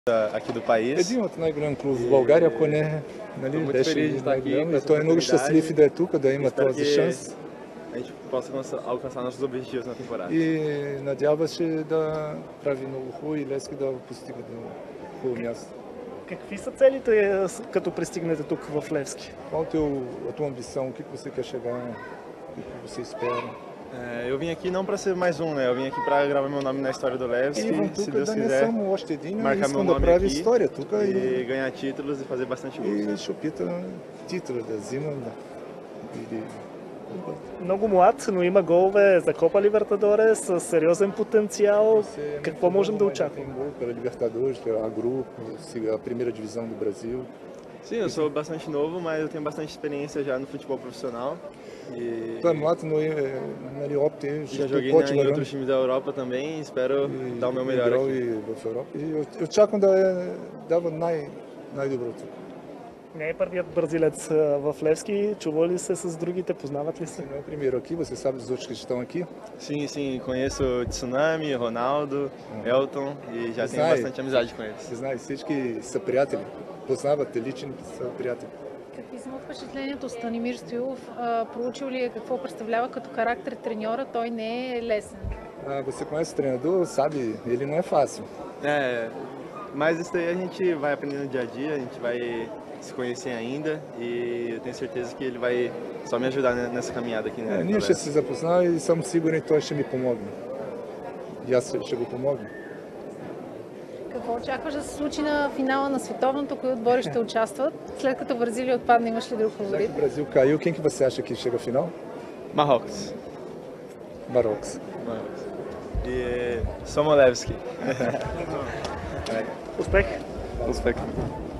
aqui do país. Един от най-голям клуб в България, ако не, нали, Muito беше feliz de estar aqui най-голям. com И essa той е много oportunidade. щастлив и да е тук, да има Espero този que шанс. a gente possa alcançar nossos objetivos na temporada. И надяваше да прави много хубаво и Левски да постига до хубаво място. Какви са целите, като пристигнете тук в Левски? Qual o teu, a tua ambição? O que você quer chegar? O que você espera? Eu vim aqui não para ser mais um, né? Eu vim aqui para gravar meu nome na história do Levski, Идвам se тук Deus да не quiser, само още един, а marcar meu искам да nome прави aqui история тук e ganhar títulos e fazer bastante gols. и ще опита титла да взимам. Или... Много млад, но има голове за Копа Либертадорес с сериозен потенциал. Какво можем да очакваме? Tem gol pela Libertadores, pela grupo, a primeira divisão do Brasil. Sim, eu sou bastante novo, mas eu tenho bastante experiência já no futebol profissional. E Tu é mlad, но нали, опит já joguei em outros times da Europa também, espero dar o meu melhor играл aqui. и в Европа. И очаквам да дава най-доброто. Не е първият бразилец в Левски. Чува ли се с другите? Познават ли се? Não é o primeiro aqui, você sabe dos outros que estão aqui? Sim, sim, conheço o Tsunami, Ronaldo, Elton e já tenho bastante amizade com eles. Знаете, всички са приятели. Познавате лично, са приятели. Какви са впечатлението? Станимир Стоилов проучил ли е какво представлява като характер треньора? Той не е лесен. Você conhece o treinador, sabe, ele não é fácil. É, mas isso daí a gente vai aprendendo dia a dia, a gente vai se conhecer ainda e eu tenho certeza que ele vai só me ajudar nessa caminhada aqui, né? Ние ще се запознаем и съм сигурен, той ще ми помогне. И аз ще го помогна. Какво очакваш да се случи на финала на световното? Кои отбори ще участват? След като Бразилия отпадне, имаш ли друг Já фаворит? que o Brasil caiu, quem que você acha que chega à final? Marrocos. Marrocos. Marrocos. E Somolevski. Успех! Uspek.